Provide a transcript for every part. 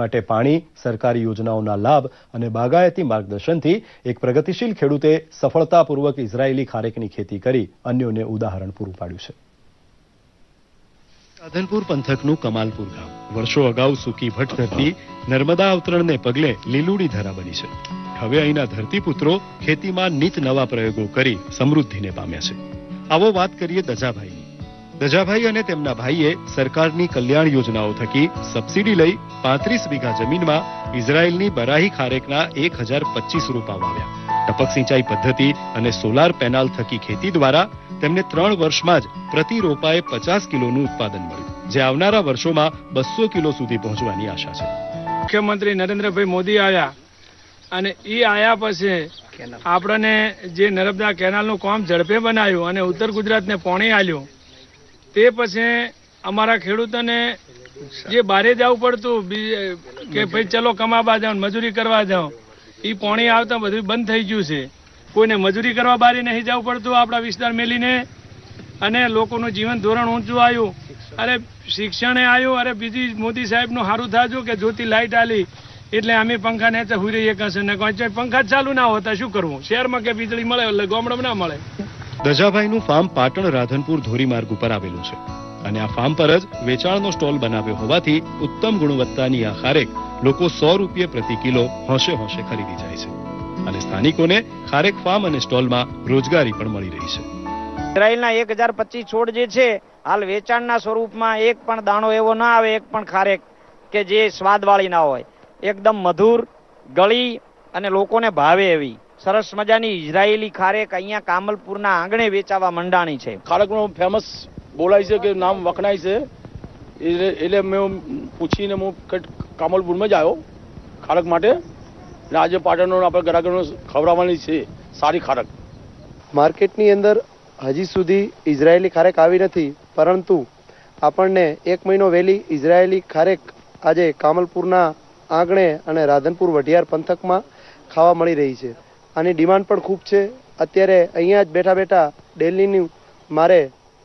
માટે પાણી, સરકારી યોજનાઓના લાભ અને બાગાયતી માર્ગદર્શનથી એક પ્રગતિશીલ ખેડૂતે સફળતાપૂર્વક ઇઝરાયેલી ખારેકની ખેતી કરી અન્યોને ઉદાહરણ પૂરું પાડ્યું છે. રાધનપુર પંથકનું કમાલપુર ગામ વર્ષો અગાઉ સૂકી ભટ્ટ ધરતી નર્મદા અવતરણને પગલે લીલુડી ધરા બની છે. હવે અહીંના ધરતીપુત્રો ખેતીમાં નીત નવા પ્રયોગો કરી સમૃદ્ધિને પામ્યા છે. આવો વાત કરીએ દજાભાઈની. દજાભાઈ અને તેમના ભાઈએ સરકારની કલ્યાણ યોજનાઓ થકી સબસિડી લઈ 35 વીઘા જમીનમાં ઇઝરાયેલની બરાહી ખારેકના 1025 રોપા વાવ્યા. ટપક સિંચાઈ પદ્ધતિ અને સોલાર પેનલ થકી ખેતી દ્વારા તેમને 3 વર્ષમાં જ પ્રતિ રોપાએ 50 કિલોનું ઉત્પાદન મળ્યું, જે આવનારા વર્ષોમાં 200 કિલો સુધી પહોંચવાની આશા છે. મુખ્યમંત્રી નરેન્દ્રભાઈ મોદી આવ્યા અને એ આયા પછી આપણને જે નર્મદા કેનાલનું કામ ઝડપે બનાવ્યું અને ઉત્તર ગુજરાતને પાણી આલ્યું, તે પછી અમારા ખેડૂતોને જે બહારે જવું પડતું કે ભાઈ ચલો કમાવા જાઓ, મજૂરી કરવા જાઓ, એ પાણી આવતા બધું બંધ થઈ ગયું છે. કોઈને મજૂરી કરવા બહાર નહીં જવું પડતું આપણા વિસ્તાર મેલીને, અને લોકોનું જીવન ધોરણ ઊંચું આવ્યું. અરે શિક્ષણે આવ્યું. અરે બીજી મોદી સાહેબનું સારું થાજો કે જ્યોતિ લાઇટ આલી એટલે અમે પંખા નીચે હુઈ રહીએ કશે ને કોઈ પંખા ચાલુ ના હોતા શું કરવું? શહેરમાં કે વીજળી મળે એટલે ગામડામાં ના મળે. દજાભાઈનું ફાર્મ પાટણ રાધનપુર ધોરીમાર્ગ ઉપર આવેલું છે અને આ ફાર્મ પર જ વેચાણનો સ્ટોલ બનાવ્યો હોવાથી ઉત્તમ ગુણવત્તાની આ ખારેક લોકો 100 રૂપિયા પ્રતિ કિલો હોંશે હોંશે ખરીદી જાય છે અને સ્થાનિકોને ખારેક ફાર્મ અને સ્ટોલમાં રોજગારી પણ મળી રહી છે. ઇઝરાયેલના 1025 છોડ જે છે હાલ વેચાણના સ્વરૂપમાં એક પણ દાણો એવો ના આવે, એક પણ ખારેક કે જે સ્વાદવાળી ના હોય, એકદમ મધુર, ગળી અને લોકોને ભાવે એવી સરસ મજાની ઇઝરાયેલી ખારેક અહીંયા કામલપુરના આંગણે વેચાવા મંડાણી છે. ખારેકનું ફેમસ બોલાય છે કે નામ વખણાય છે, એટલે મેં પૂછીને હું કામલપુરમાં જ આવ્યો ખારેક માટે. અને આજે પાટણનો આપણે ગ્રાહકોને ખવડાવવાની છે સારી ખારેક. માર્કેટની અંદર હજી સુધી ઇઝરાયેલી ખારેક આવી નથી, પરંતુ આપણને 1 મહિનો વહેલી ઇઝરાયેલી ખારેક આજે કામલપુરના આંગણે અને રાધનપુર વઢિયાર પંથકમાં ખાવા મળી રહી છે. આની ડિમાન્ડ પણ ખૂબ છે. અત્યારે અહીંયા જ બેઠા બેઠા ડેલીની મારે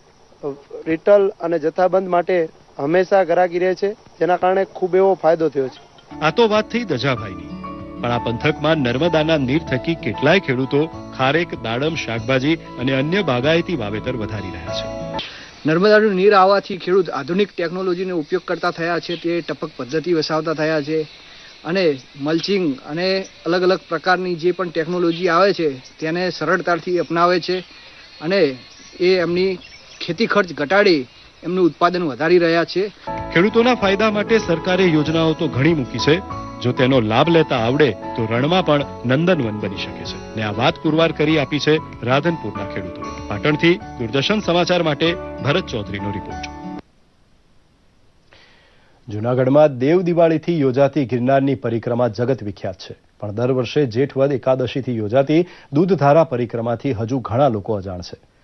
રિટેલ અને જથ્થાબંધ માટે હંમેશા ગ્રાહકી રહે છે, જેના કારણે ખૂબ એવો ફાયદો થયો છે. આ તો વાત થઈ દજાભાઈની, પણ આ પંથકમાં નર્મદાના નીર થકી કેટલાય ખેડૂતો ખારેક, દાડમ, શાકભાજી અને અન્ય બાગાયતી વાવેતર વધારી રહ્યા છે. નર્મદાનું નીર આવવાથી ખેડૂત આધુનિક ટેકનોલોજીનો ઉપયોગ કરતા થયા છે. તે ટપક પદ્ધતિ વસાવતા થયા છે અને મલ્ચિંગ અને અલગ અલગ પ્રકારની જે પણ ટેકનોલોજી આવે છે તેને સરળતાથી અપનાવે છે અને એ એમની ખેતી ખર્ચ ઘટાડી એમનું ઉત્પાદન વધારી રહ્યા છે. ખેડૂતોના ફાયદા માટે સરકારે યોજનાઓ તો ઘણી મૂકી છે. જો તેનો લાભ લેતા આવડે તો રણમાં પણ નંદનવન બની શકે છે. ને આ વાત પુરવાર કરી આપી છે રાધનપુરના ખેડૂતોએ. પાટણથી દૂરદર્શન સમાચાર માટે ભરત ચૌધરીનો રિપોર્ટ. જૂનાગઢમાં દેવ દિવાળીથી યોજાતી ગિરનારની પરિક્રમા જગત વિખ્યાત છે, પણ દર વર્ષે જેઠ વદ એકાદશીથી યોજાતી દૂધધારા પરિક્રમાથી હજુ ઘણા લોકો અજાણ છે.